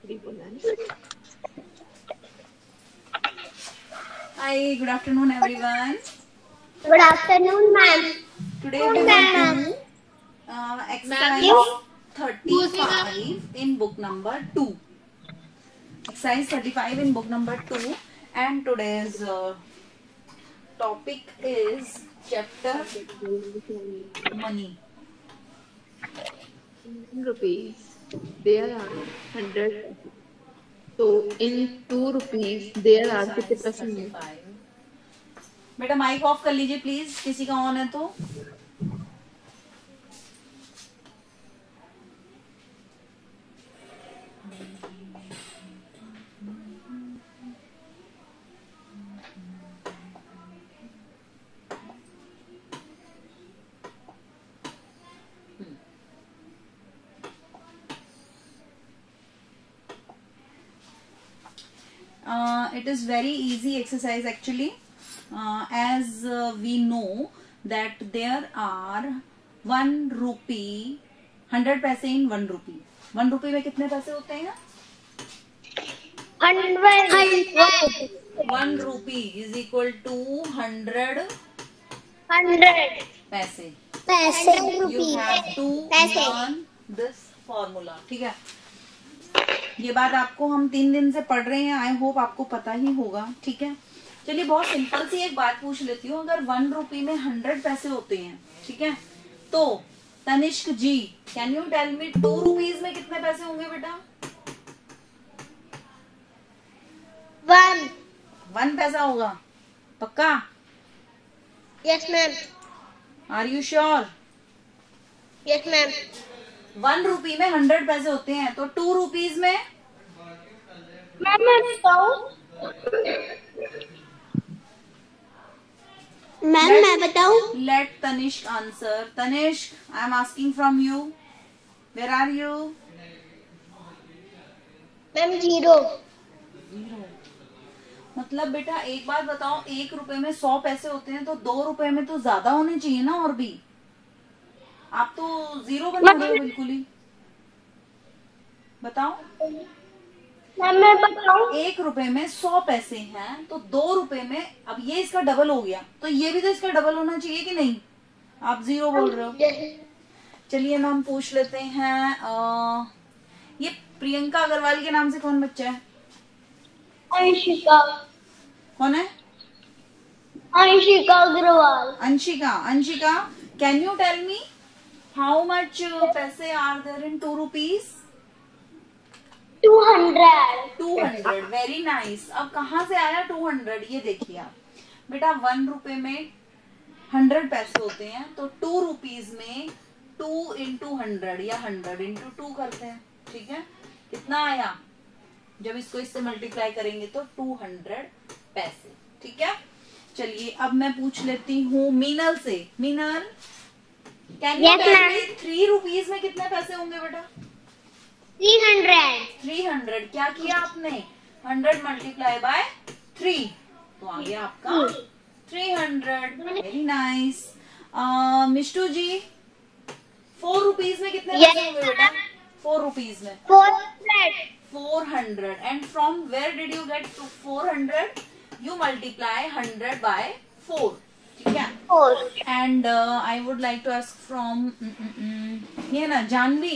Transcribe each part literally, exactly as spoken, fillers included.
Hi, good afternoon everyone. Good afternoon, ma'am. Today we will do uh, exercise thirty-five in book number two. Exercise thirty-five in book number two, and today's uh, topic is chapter money. In rupees, there are hundred. So in two rupees, there are fifty percent. बेटा mic off कर लीजिए please, किसी का on है तो. Uh, it is very easy exercise actually. Uh, as uh, we know that there are one rupee, hundred पैसे in one rupee. One rupee में कितने पैसे होते हैं? Hundred. One rupee is equal to hundred Hundred. पैसे. पैसे. You have to learn this formula. ठीक है. ये बात आपको हम तीन दिन से पढ़ रहे हैं. आई होप आपको पता ही होगा. ठीक है. चलिए बहुत सिंपल सी एक बात पूछ लेती हूँ. अगर वन रुपी में हंड्रेड पैसे होते हैं, ठीक है, तो Tanishk ji can you tell me two rupees में कितने पैसे होंगे बेटा? One. वन पैसा होगा पक्का? Yes, ma'am. Are you sure? Yes, ma'am. One rupee में हंड्रेड पैसे होते हैं, तो टू रुपीज में मैम मैं बताऊं? मैम मैं बताऊं? Let Tanishk answer. Tanishk I am asking from you. Where are you? Ma'am zero. मतलब बेटा एक बात बताओ, एक रुपए में सौ पैसे होते हैं तो दो रुपए में तो ज्यादा होने चाहिए ना. और भी आप तो जीरो बना रहे हो बिल्कुल ही. बताओ. मैम मैं बताऊं? एक रुपए में सौ पैसे हैं तो दो रुपए में, अब ये इसका डबल हो गया तो ये भी तो इसका डबल होना चाहिए कि नहीं? आप जीरो बोल रहे हो. चलिए मैम पूछ लेते हैं. आ, ये प्रियंका अग्रवाल के नाम से कौन बच्चा है? अंशिका. कौन है? Anshika Agarwal. Anshika. Anshika can you tell me how much पैसे are there in two rupees? Two hundred. Two hundred. Very nice. अब कहाँ से आया टू हंड्रेड? ये देखिए आप बेटा, वन रुपए में हंड्रेड पैसे होते हैं तो टू रुपीज में टू इंटू हंड्रेड या हंड्रेड इंटू टू करते हैं. ठीक है. कितना आया? जब इसको इससे मल्टीप्लाई करेंगे तो टू हंड्रेड पैसे. ठीक है. चलिए अब मैं पूछ लेती हूँ मीनल से. Meenal can you tell me three rupees में कितने पैसे होंगे बेटा? Three hundred. Three hundred. क्या किया आपने? हंड्रेड मल्टीप्लाई बाय थ्री, तो आ गया आपका three hundred. Very nice. Mishtu ji four rupees में कितने पैसे होंगे बेटा? फोर रुपीज में four hundred. Four hundred. And from where did you get to four hundred? You multiply hundred by four. ठीक है. Four. And I would like to ask from ये ना Janvi,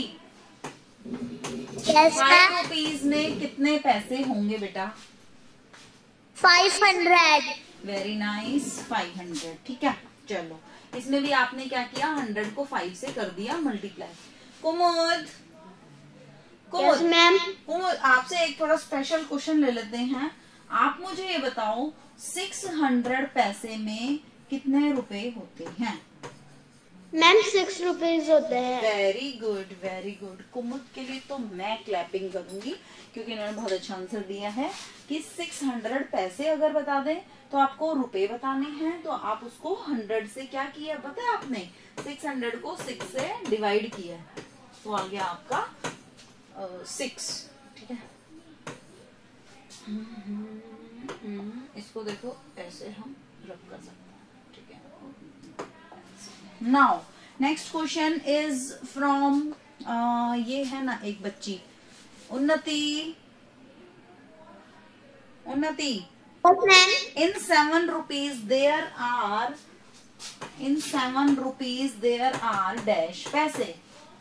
yes five ma'am. Rupees में कितने पैसे होंगे बेटा? Five hundred. Very nice. Five hundred. ठीक है. चलो इसमें भी आपने क्या किया? हंड्रेड को फाइव से कर दिया multiply. Kumud, yes ma'am. Kumud आपसे एक थोड़ा स्पेशल क्वेश्चन ले लेते हैं. आप मुझे ये बताओ सिक्स हंड्रेड पैसे में कितने रुपए होते हैं? मैम सिक्स रुपीज होते हैं. Very good, very good. Kumud के लिए तो मैं क्लैपिंग करूंगी क्योंकि इन्होंने बहुत अच्छा आंसर दिया है कि सिक्स हंड्रेड पैसे अगर बता दें तो आपको रुपए बताने हैं, तो आप उसको हंड्रेड से क्या किया पता है आपने? सिक्स हंड्रेड को सिक्स से डिवाइड किया, तो आ गया आपका सिक्स. ठीक है. इसको देखो ऐसे हम रब कर सकते हैं. ठीक है. Now next question is from ये है ना एक बच्ची उन्नति. उन्नति, Yes, ma'am. in seven rupees there are in seven rupees there are dash पैसे.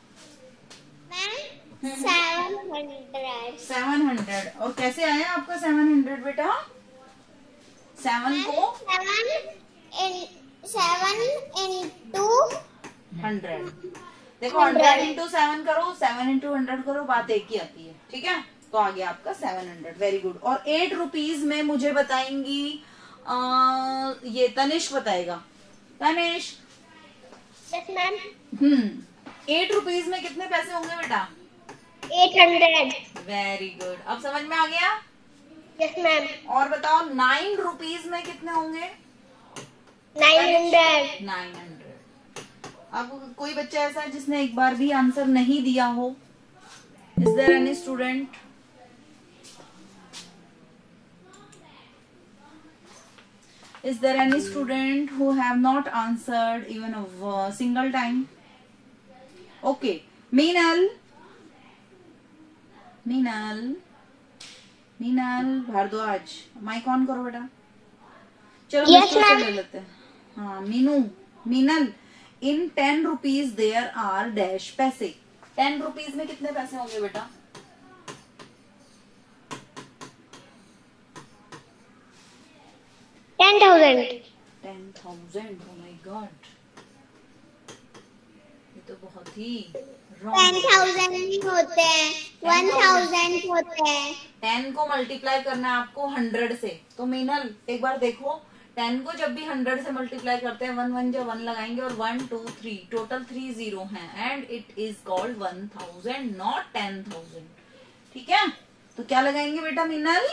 Ma'am, seven hundred. Seven hundred. और कैसे आया आपका सेवन हंड्रेड बेटा? सेवन को Seven in seven into hundred. देखो हंड्रेड इंटू सेवन करो, सेवन इंटू हंड्रेड करो, बात एक ही आती है. ठीक है, तो आ गया आपका सेवन हंड्रेड. Very good. और एट रुपीज में मुझे बताएंगी आ, ये तनिष्क बताएगा. Tanishk, Yes, ma'am. Hmm eight rupees में कितने पैसे होंगे बेटा? Eight hundred. Very good. अब समझ में आ गया? Yes, ma'am. और बताओ नाइन रुपीज में कितने होंगे? Nine hundred. Nine hundred. अब कोई बच्चा ऐसा है जिसने एक बार भी आंसर नहीं दिया हो? Is there any student? Is there any student who have not answered even a uh, single time? Okay, Meenal, Meenal, Meenal Bhardwaj, mic on करो बेटा. चलो Yes, बच्चों से ma'am. ले लेते हैं. हाँ Meenu, Meenal, in ten rupees there are dash पैसे. टेन रुपीज में कितने पैसे होंगे बेटा? Ten thousand. Ten thousand. Oh my god, ये तो बहुत ही Ten रॉन्ग. thousand होते हैं. One thousand होते हैं. टेन को मल्टीप्लाई करना है आपको हंड्रेड से. तो मीनल एक बार देखो, टेन को जब भी हंड्रेड से मल्टीप्लाई करते हैं, वन वन जो वन लगाएंगे और one two three, total three zero है and it is called one thousand, not ten thousand. ठीक है, तो क्या लगाएंगे बेटा मीनल?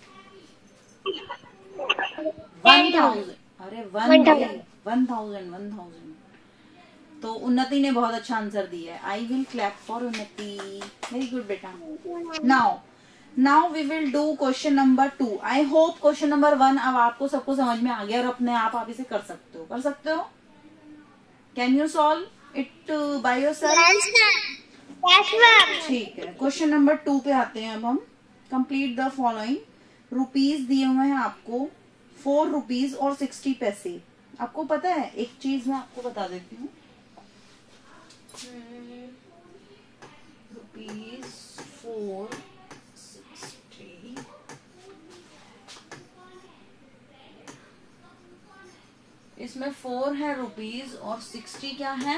One thousand. अरे one one thousand one thousand. तो उन्नति ने बहुत अच्छा आंसर दिया है. I will clap for Unnati. Very good बेटा. Now now we will do question number two. I hope question number one अब आपको सबको समझ में आ गया और अपने आप आप इसे कर सकते हो. कर सकते हो? Can you solve it by yourself? Yes, ma'am. Yes, ma'am. ठीक है, क्वेश्चन नंबर टू पे आते हैं अब हम. Complete the following. रुपीज दिए हुए हैं आपको फोर रुपीज और सिक्सटी पैसे. आपको पता है एक चीज मैं आपको बता देती हूँ. Rupees four sixty. इसमें फोर है रुपीज और सिक्सटी क्या है?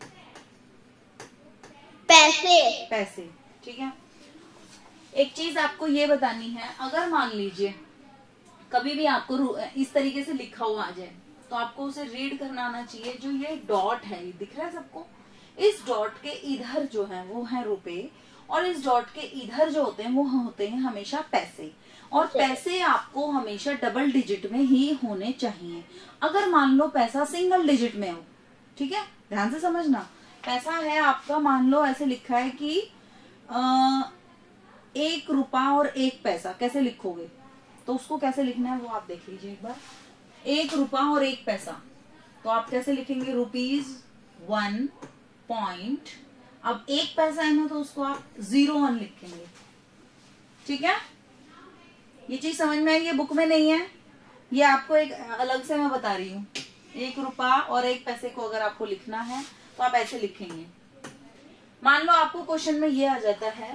पैसे. पैसे. ठीक है, एक चीज आपको ये बतानी है. अगर मान लीजिए कभी भी आपको इस तरीके से लिखा हुआ आ जाए तो आपको उसे रीड करना आना चाहिए. जो ये डॉट है, ये दिख रहा है सबको? इस डॉट के इधर जो है वो है रुपए और इस डॉट के इधर जो होते हैं वो होते हैं हमेशा पैसे. और पैसे आपको हमेशा डबल डिजिट में ही होने चाहिए. अगर मान लो पैसा सिंगल डिजिट में हो, ठीक है, ध्यान से समझना. पैसा है आपका, मान लो ऐसे लिखा है कि आ, एक रुपया और एक पैसा. कैसे लिखोगे? तो उसको कैसे लिखना है वो आप देख लीजिए एक बार. एक रुपया और एक पैसा, तो आप कैसे लिखेंगे? Rupees one point. अब एक पैसा है ना तो उसको आप जीरो वन लिखेंगे. ठीक है, ये चीज समझ में आई? ये बुक में नहीं है, ये आपको एक अलग से मैं बता रही हूँ. एक रुपया और एक पैसे को अगर आपको लिखना है तो आप ऐसे लिखेंगे. मान लो आपको क्वेश्चन में ये आ जाता है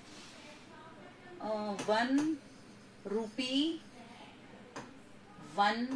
वन रुपी वन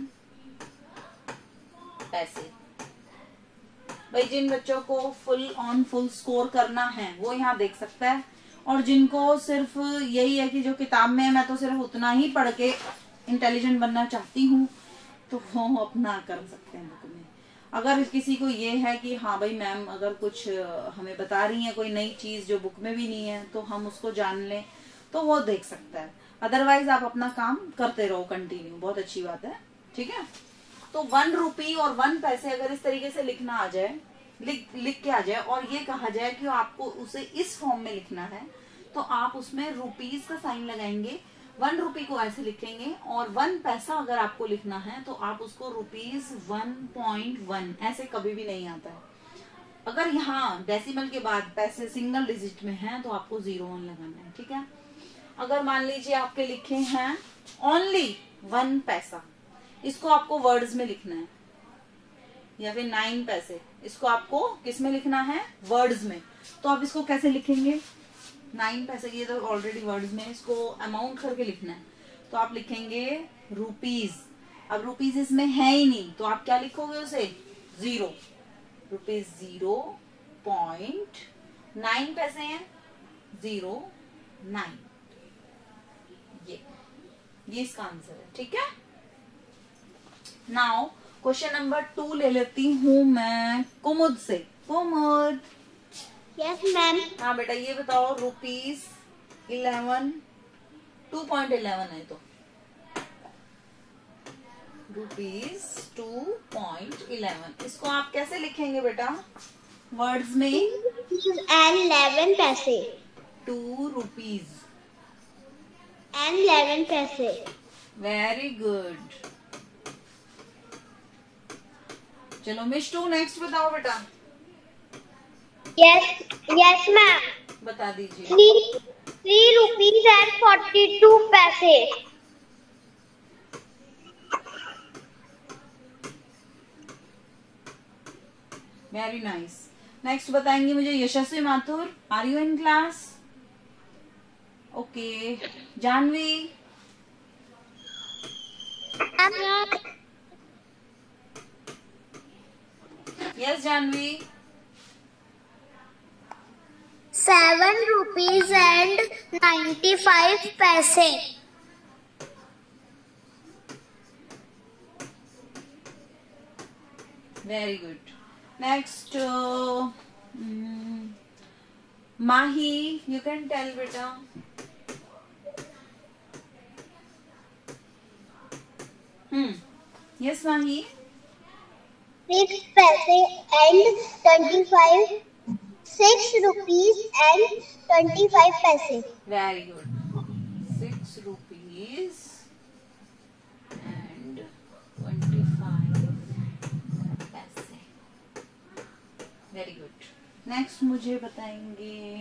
पैसे. भाई जिन बच्चों को फुल ऑन फुल स्कोर करना है वो यहाँ देख सकता है, और जिनको सिर्फ यही है कि जो किताब में है मैं तो सिर्फ उतना ही पढ़ के इंटेलिजेंट बनना चाहती हूँ, तो वो अपना कर सकते हैं बुक में. अगर किसी को ये है कि हाँ भाई मैम अगर कुछ हमें बता रही है कोई नई चीज जो बुक में भी नहीं है तो हम उसको जान लें, तो वो देख सकता है. अदरवाइज आप अपना काम करते रहो कंटिन्यू. बहुत अच्छी बात है. ठीक है, तो वन रुपी और वन पैसे अगर इस तरीके से लिखना आ जाए, लिख लिख के आ जाए और ये कहा जाए कि आपको उसे इस फॉर्म में लिखना है, तो आप उसमें रुपीज का साइन लगाएंगे. वन रुपी को ऐसे लिखेंगे और वन पैसा अगर आपको लिखना है तो आप उसको रुपीज वन पॉइंट वन ऐसे कभी भी नहीं आता है. अगर यहाँ डेसिमल के बाद पैसे सिंगल डिजिट में है तो आपको जीरो वन लगाना है. ठीक है, अगर मान लीजिए आपके लिखे हैं ओनली वन पैसा, इसको आपको वर्ड्स में लिखना है, या फिर नाइन पैसे, इसको आपको किस में लिखना है, वर्ड्स में। तो आप इसको कैसे लिखेंगे, नाइन पैसे ये तो ऑलरेडी वर्ड्स में, इसको अमाउंट करके लिखना है। तो आप लिखेंगे रुपीज। अब रुपीज इसमें है ही नहीं, तो आप क्या लिखोगे उसे, zero, rupees zero point nine पैसे हैं, जीरो नाइन, ये ये इसका आंसर है। ठीक है, नाउ क्वेश्चन नंबर टू ले लेती हूँ मैं कुमुद से। Kumud, yes ma'am. हाँ बेटा ये बताओ, rupees eleven, two point eleven है तो रुपीज टू पॉइंट इलेवन, इसको आप कैसे लिखेंगे बेटा, वर्ड्स में, and eleven paise, two rupees and eleven paise. Very good. चलो मिष्टू नेक्स्ट बताओ बेटा। Yes yes ma'am. बता दीजिए। Three three rupees and forty two paise. Very nice. Next बताएंगे मुझे Yashasvi Mathur, are you in class? Okay, Janvi, yes Janvi, seven rupees and ninety five paise. Very good. Next Mahi, you can tell बेटा। Hmm, yes Mahi. Six paise and twenty five, six rupees and twenty five paise. Very good, six rupees and twenty five paise. Very good. Next मुझे बताएंगे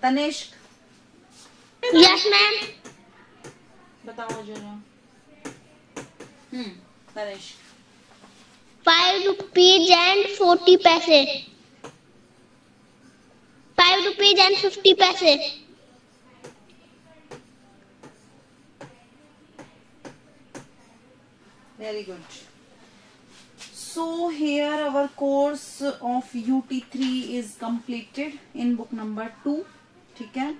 Tanishk. Yes ma'am. बताओ जरा। Hmm, Tanishk. Five rupees and forty paise, five rupees and fifty paise. Very good. So here our course of U T three is completed in book number two. ठीक है।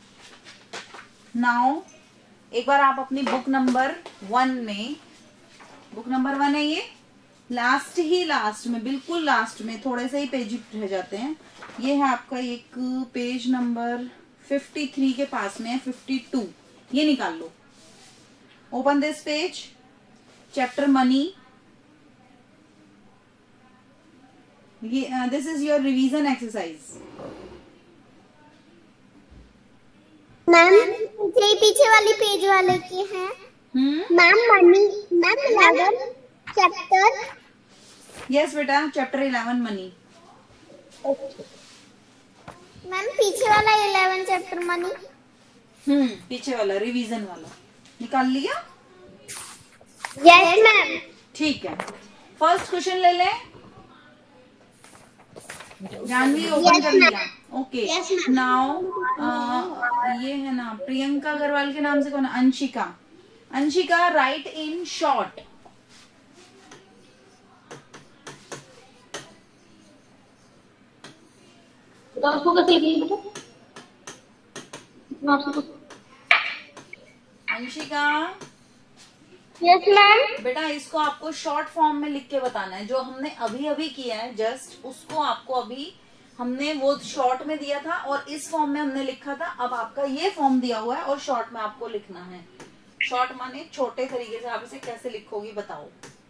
Now एक बार आप अपनी बुक नंबर वन में, book number one है ये, last ही last में, बिल्कुल लास्ट में थोड़े से ही पेज रह जाते हैं। ये है आपका एक पेज नंबर फिफ्टी थ्री के पास में है, फिफ्टी टू, ये निकाल लो। Open this page, chapter money. ये this is your revision exercise. Ma'am ये पीछे वाली पेज वाले की है। Hmm, ma'am money, ma'am eleven chapter. Yes बेटा, चैप्टर इलेवन मनी। मैम पीछे वाला इलेवन चैप्टर मनी। हम्म, पीछे वाला रिवीजन वाला निकाल लिया। Yes ma'am. ठीक है, फर्स्ट क्वेश्चन ले लें। जानवी ओपन कर लिया? ओके, नाउ ये है ना प्रियंका अग्रवाल के नाम से कौन है? Anshika. Anshika, write in short. तो उसको कैसे लिखेंगे बेटा? Anshika, yes ma'am. बेटा इसको आपको शॉर्ट फॉर्म में लिख के बताना है। जो हमने अभी अभी किया है जस्ट, उसको आपको अभी हमने वो शॉर्ट में दिया था और इस फॉर्म में हमने लिखा था। अब आपका ये फॉर्म दिया हुआ है और शॉर्ट में आपको लिखना है। शॉर्ट माने छोटे तरीके से। आप इसे कैसे लिखोगी बताओ,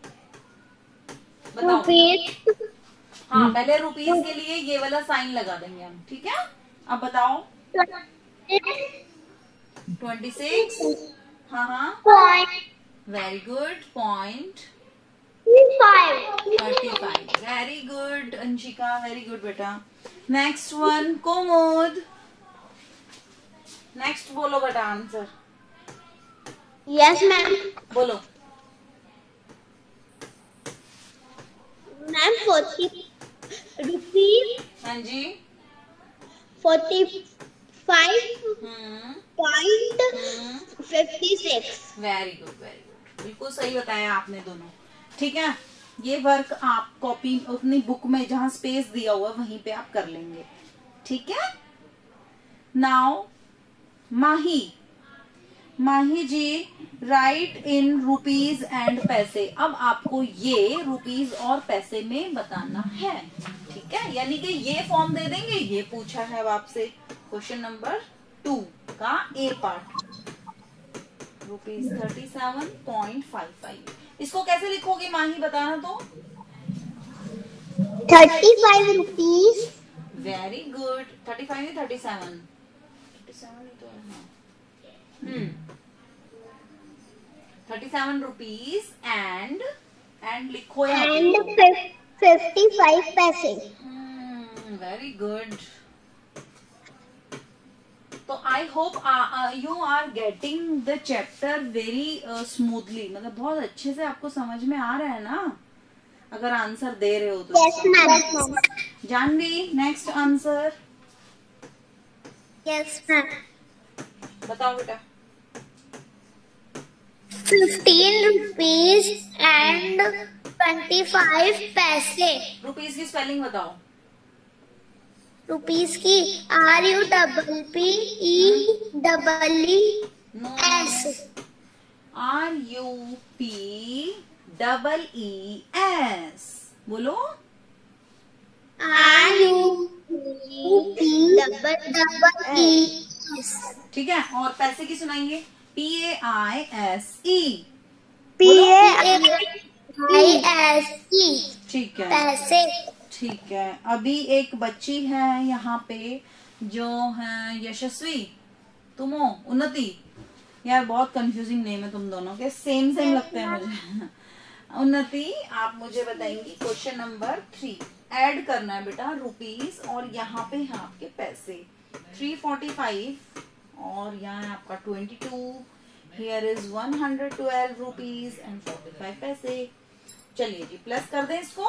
बताओ। रुपीज। हाँ, पहले रुपीज के लिए ये वाला साइन लगा देंगे हम, ठीक है। अब बताओ। Twenty six. हाँ हाँ, point very good. Point five. Thirty five. Very good Anshika, very good बेटा। Next one Kumud. नेक्स्ट बोलो बेटा आंसर। Yes ma'am. बोलो। मैम फोर्टी रुपीज हाँ जी। Forty five hmm point hmm fifty six. Very good very good, बिल्कुल सही बताया आपने दोनों। ठीक है, ये वर्क आप कॉपी अपनी बुक में जहां स्पेस दिया हुआ वहीं पे आप कर लेंगे। ठीक है। Now Mahi, Mahi ji write in rupees and paise. अब आपको ये रुपीज और पैसे में बताना है। ठीक है, यानी कि ये फॉर्म दे देंगे, ये पूछा है अब आपसे क्वेश्चन नंबर टू का A part, rupees thirty seven point five five. इसको कैसे लिखोगे माही, बताना तो। Thirty five rupees. Very good. Thirty five नहीं थर्टी सेवन, थर्टी सेवन ही तो है। हाँ। Hmm thirty seven rupees and and लिखो यहाँ and fifty five paise. Very good. तो I hope you are getting the chapter very smoothly, मतलब बहुत अच्छे से आपको समझ में आ रहा है ना, अगर आंसर दे रहे हो तो। Yes ma'am. Janvi next answer. Yes ma'am. बताओ बेटा। Fifteen rupees and twenty five paise. Rupees की स्पेलिंग बताओ। रुपीज की R U double P E double E no, S. R U P double E S. बोलो। R U P double double E S. ठीक है, और पैसे की सुनाएंगे। P A I S E. P A I S E. ठीक है पैसे। ठीक है, अभी एक बच्ची है यहाँ पे जो है यशस्वी, तुम हो उन्नति। यार बहुत कंफ्यूजिंग नेम है तुम दोनों के, सेम सेम लगते हैं मुझे। उन्नति आप मुझे बताएंगी क्वेश्चन नंबर थ्री। ऐड करना है बेटा रुपीस और यहाँ पे है आपके पैसे। थ्री फोर्टी फाइव और यहाँ है आपका twenty two. Here is one hundred twelve rupees and forty five paise. चलिए जी प्लस कर दें इसको।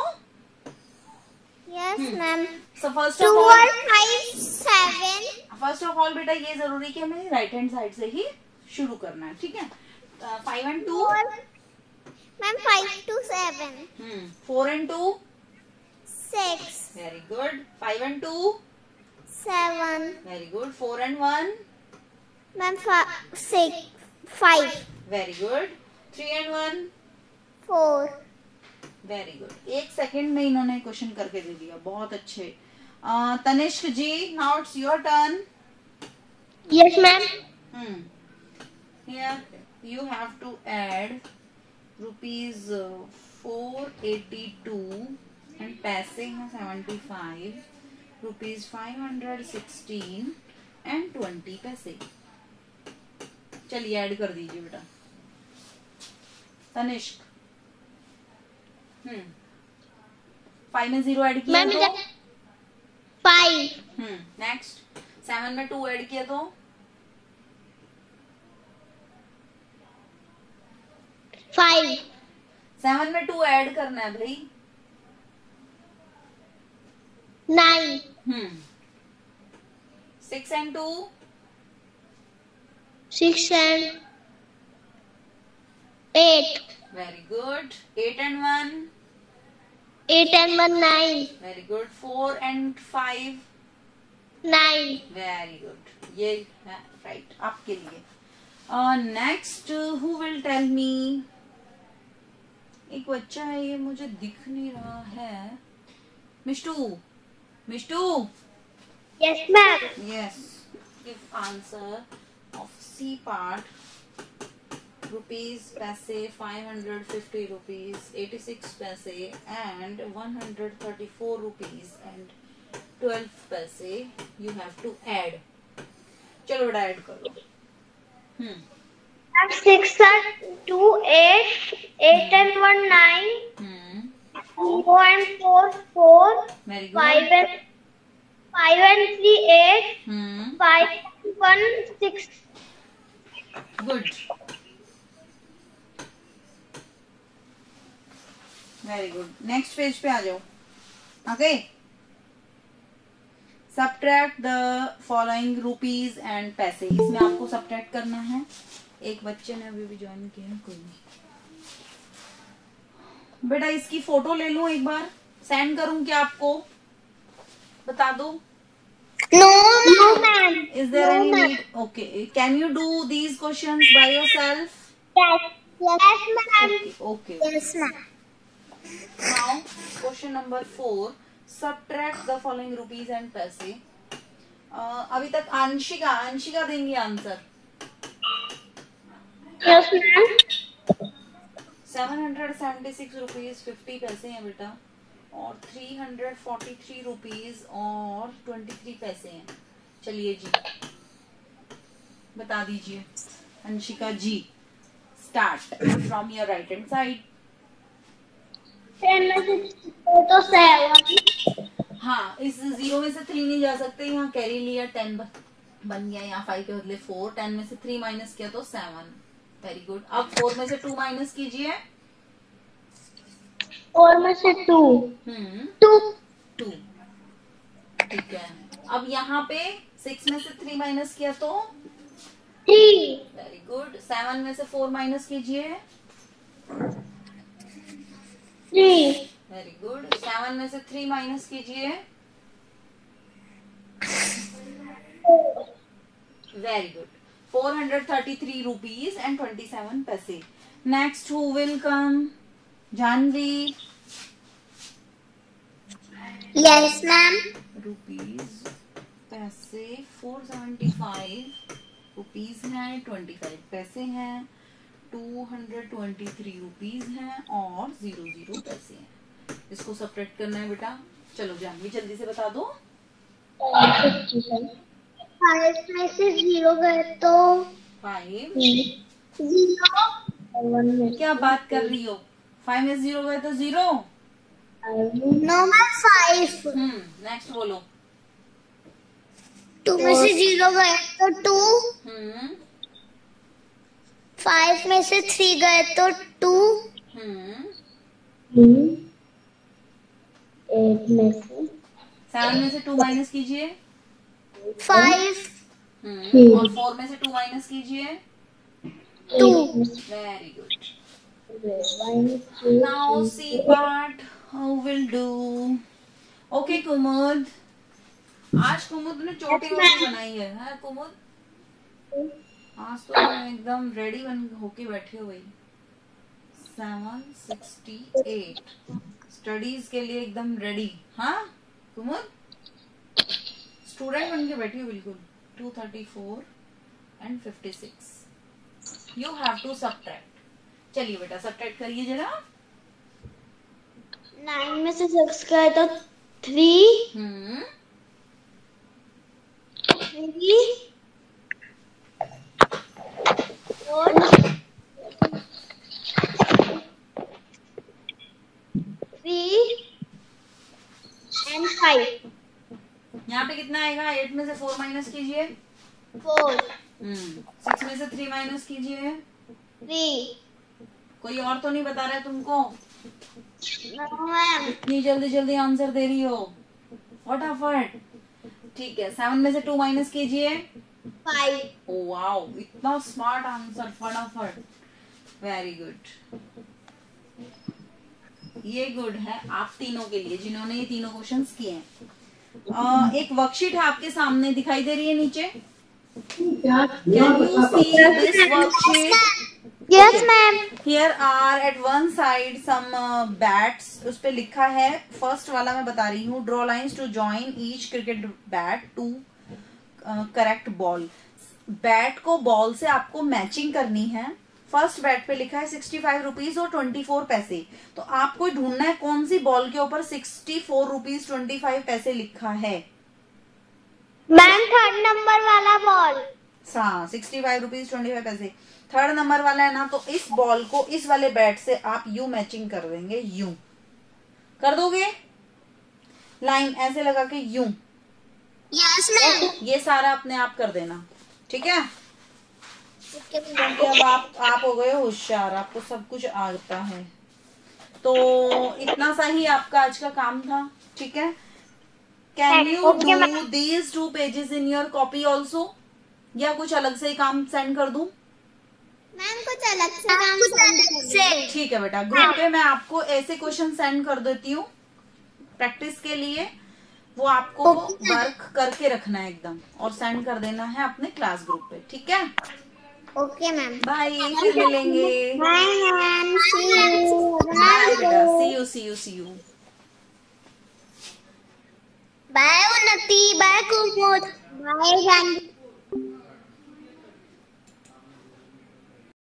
Yes ma'am. So first two of और all five seven. First of all बेटा ये जरूरी कि हमें राइट हैंड साइड से ही शुरू करना है। ठीक है, five and two. Ma'am five two seven. Hmm four and two. Six. Very good. Five and two. Seven. Very good. Four and one. Ma'am six five. Very good. Three and one. Four. Very good. एक second में इन्होंने question करके दे दिया, बहुत अच्छे। uh, Tanishk ji now it's your turn. Yes ma'am. Hmm here you have to add rupees four eighty two and paise हैं seventy five, rupees five hundred sixteen and twenty paise. चलिए ऐड कर दीजिए बेटा तनिष्क। हम्म फाइव में जीरो ऐड किया तो five. Hmm next seven में two add किया तो फाइव। सेवन में टू ऐड करना है भाई। Nine. Hmm six and two. Six and eight. Very good. Eight and one. Eight and one nine. Very good. Four and five. Nine. Very good, ये है right आपके लिए। Next who will tell me. एक बच्चा है, ये मुझे दिख नहीं रहा है। Mishtu, Mishtu. Yes ma'am. Yes, give answer of C part. Rupees paise five hundred fifty rupees eighty six paise and one hundred thirty four rupees and twelve paise you have to add. चलो बेटा ऐड करो। Hmm six two eight. Eight and one nine. Hmm zero and four four. Very five good. And five and three eight. Hmm five one six. Good, very good. Next page पे आ जाओ। Okay, subtract the following rupees and paise. इसमें आपको subtract करना है। एक बच्चे ने अभी भी ज्वाइन किया है, कोई नहीं। बेटा इसकी फोटो ले लूं, एक बार सेंड करूं क्या आपको, बता दो। No ma'am. Is there any need? Okay, can you do these questions by yourself? Yes, yes ma'am. Okay, okay. Yes ma'am. Now question number four, subtract the following rupees and पैसे। uh, अभी तक अंशिका अंशिका देंगी answer. Yes ma'am. Seven hundred seventy six rupees fifty paise हैं बेटा, और three hundred forty three rupees और twenty three paise हैं। चलिए जी बता दीजिए Anshika ji. Start from your right hand side. Ten में से तो सेवन। हाँ, इस जीरो में से थ्री नहीं जा सकते, यहाँ कैरी लिया, टेन बन गया, यहाँ फाइव के बदले फोर, टेन में से थ्री माइनस किया तो सेवन। Very good. अब फोर में से टू माइनस कीजिए। फोर में से टू। Hmm to. टू, ठीक है। अब यहाँ पे सिक्स में से थ्री माइनस किया तो थ्री। Very good. सेवन में से फोर माइनस कीजिए। थ्री। Very good. सेवन में से थ्री माइनस कीजिए। Very good. Four hundred thirty three rupees and twenty seven paise. Next who will come? Janvi. Yes ma'am. Rupees paise four seventy five rupees है, twenty five paise हैं, two hundred twenty three rupees हैं और zero zero पैसे हैं। इसको subtract करना है बेटा। चलो जानवी जल्दी से बता दो। फाइव में से जीरो गए तो फाइव। जीरो। क्या बात कर रही हो? फाइव में जीरो गए तो zero. No ma'am five. Hmm next बोलो। टू में से जीरो गए तो टू। हम्म फाइव में से थ्री गए तो टू। हम्म एट में से सेवन में से टू माइनस कीजिए। फाइव। हम्म और फोर में से टू माइनस कीजिए। Two. Very good. Now C part how will do. Okay Kumud, आज कुमुद ने चोटी वोटी बनाई है, है कुमुद? आज तो एकदम रेडी बन होके बैठी हो भाई। सेवन सिक्सटी एट स्टडीज के लिए एकदम रेडी। हाँ कुमुद, स्टूडेंट बन के बैठी हो बिल्कुल। Two thirty four and fifty six you have to subtract. चलिए बेटा सब्ट्रैक्ट करिए जरा। नाइन में से सिक्स गए तो three. Hmm three four three and five. यहाँ पे कितना आएगा? एट में से फोर माइनस कीजिए। फोर। हम्म सिक्स में से थ्री माइनस कीजिए। थ्री। कोई और तो नहीं बता रहा है तुमको? No ma'am. इतनी जल्दी जल्दी आंसर दे रही हो, फटाफट। ठीक है, सेवन में से टू माइनस कीजिए। फाइव। ओ वाओ, इतना स्मार्ट आंसर, फटाफट। Very good. ये गुड है आप तीनों के लिए जिन्होंने ये तीनों क्वेश्चंस किए हैं। uh, एक वर्कशीट है आपके सामने, दिखाई दे रही है नीचे? Can you see this worksheet? Yes ma'am. Here are at one side some uh, bats. उस पे लिखा है, फर्स्ट वाला मैं बता रही हूँ, draw lines to join each cricket bat to uh, correct ball. Bat को बॉल से आपको मैचिंग करनी है। फर्स्ट बैट पे लिखा है सिक्सटी फाइव रुपीज और ट्वेंटी फोर पैसे। तो आपको ढूंढना है कौन सी बॉल के ऊपर sixty four rupees twenty five paise लिखा है। मैम थर्ड नंबर वाला बॉल। हाँ, sixty five rupees twenty five paise third number वाला है ना। तो इस बॉल को इस वाले बैट से आप यू मैचिंग कर देंगे। यू कर दोगे, लाइन ऐसे लगा के यू। Yes ma'am. ये सारा अपने आप कर देना। ठीक है, ओके क्योंकि अब आप आप हो गए होशियार, आपको सब कुछ आता है। तो इतना सा ही आपका आज का काम था, ठीक है। Can you Okay, do these two pages in your copy also, या कुछ अलग से ही काम सेंड कर दूं? मैम कुछ अलग से काम सेंड कर। ठीक है बेटा, ग्रुप पे मैं आपको ऐसे क्वेश्चन सेंड कर देती हूँ प्रैक्टिस के लिए, वो आपको वर्क करके रखना है एकदम और सेंड कर देना है अपने क्लास ग्रुप पे, ठीक है। ओके मैम, बाय, फिर मिलेंगे। Bye ma'am, see you. Bye बेटा, see you see you see you. Bye Unnati, bye Kumud, bye Janvi.